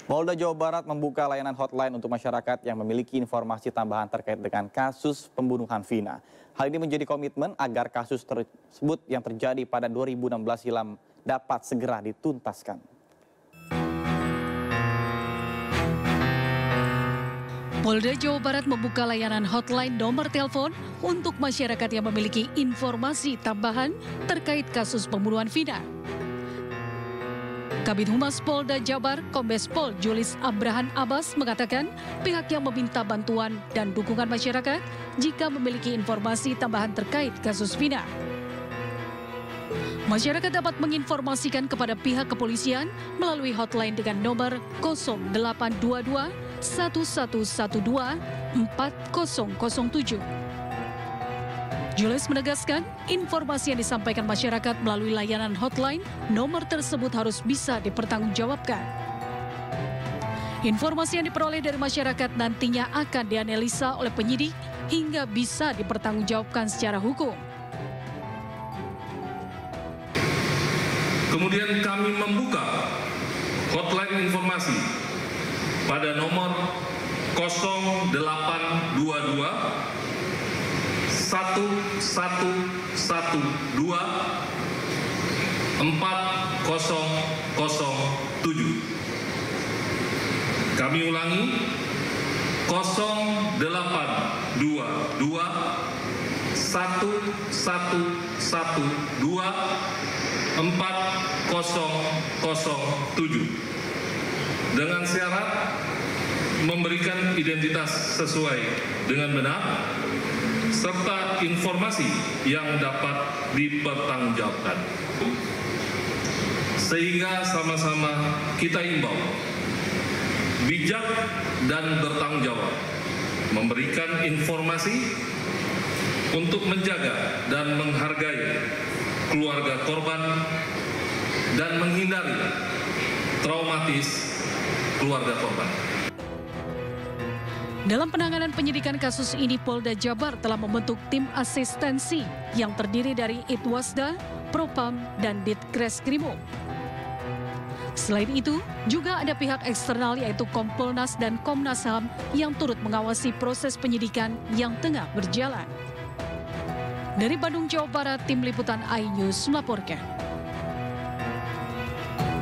Polda Jawa Barat membuka layanan hotline untuk masyarakat yang memiliki informasi tambahan terkait dengan kasus pembunuhan Vina. Hal ini menjadi komitmen agar kasus tersebut yang terjadi pada 2016 silam dapat segera dituntaskan. Polda Jawa Barat membuka layanan hotline nomor telepon untuk masyarakat yang memiliki informasi tambahan terkait kasus pembunuhan Vina. Kabid Humas Polda Jabar, Kombes Pol Julis Abrahan Abbas mengatakan pihaknya meminta bantuan dan dukungan masyarakat jika memiliki informasi tambahan terkait kasus Vina. Masyarakat dapat menginformasikan kepada pihak kepolisian melalui hotline dengan nomor 0822 1112 4007. Jules menegaskan, informasi yang disampaikan masyarakat melalui layanan hotline, nomor tersebut harus bisa dipertanggungjawabkan. Informasi yang diperoleh dari masyarakat nantinya akan dianalisa oleh penyidik hingga bisa dipertanggungjawabkan secara hukum. Kemudian kami membuka hotline informasi pada nomor 0822 1112 4007. Kami ulangi 0822 1112 4007 dengan syarat memberikan identitas sesuai dengan benar serta informasi yang dapat dipertanggungjawabkan. Sehingga sama-sama kita imbau bijak dan bertanggung jawab memberikan informasi untuk menjaga dan menghargai keluarga korban dan menghindari traumatis keluarga korban. Dalam penanganan penyidikan kasus ini, Polda Jabar telah membentuk tim asistensi yang terdiri dari Itwasda, Propam, dan Ditreskrimum. Selain itu, juga ada pihak eksternal yaitu Kompolnas dan Komnas HAM yang turut mengawasi proses penyidikan yang tengah berjalan. Dari Bandung, Jawa Barat, Tim Liputan iNews melaporkan.